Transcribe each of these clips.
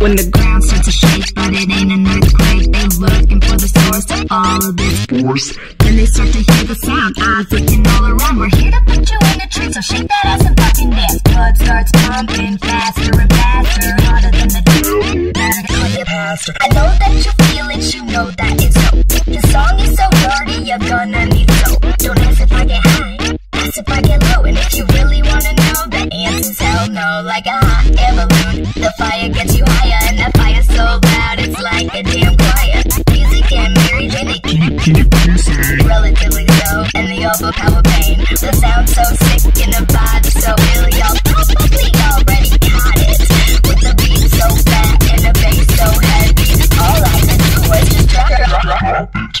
When the ground starts to shake, but it ain't an earthquake. They looking for the source of all of this force. Then they start to hear the sound, eyes looking all around. We're here to put you in a trance, so shake that ass and fucking dance. Blood starts pumping faster and faster, harder than the devil. Better call your pastor. I know that you feel it, you know that it's so. The song is so dirty, you're gonna need soap. Don't ask if I get high, ask if I get low. And if you really wanna know, the answer's hell no. Like a hot air balloon, the fire gets you higher, and that fire's so loud, it's like a damn choir. Music and Mary Jane, they keep it relatively slow, and they overpower pain. The sound so sick and the vibe so ill, y'all probably already got it. With the beat so fat and the bass so heavy, all I can do is just drop it.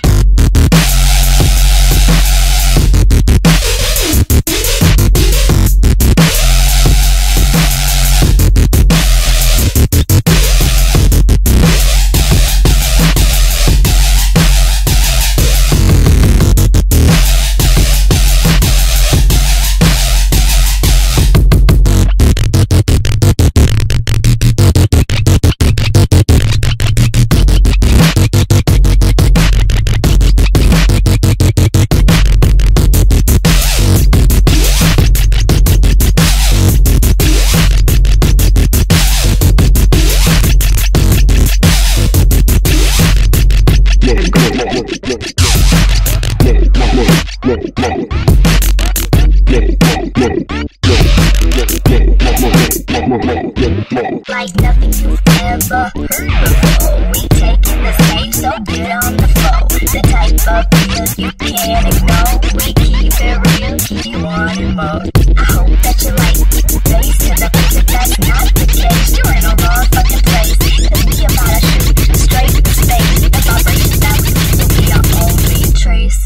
Like nothing you've ever heard before. We taking the stage, so get on the flow. The type of feel you can't ignore. We keep it real, keep you wanting more. I hope that you like the bass, cause I think that that's not the case. You're in a wrong fucking place, cause we about to shoot straight to space. The vibrations that we see will be our only trace.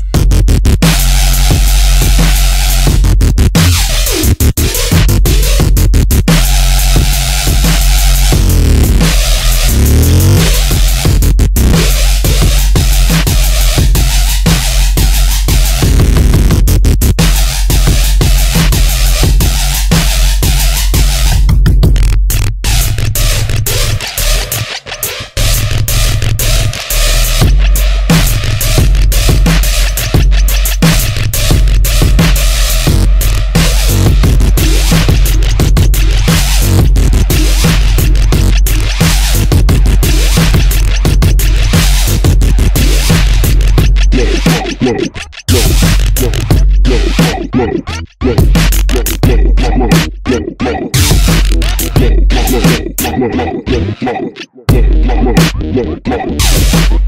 Look.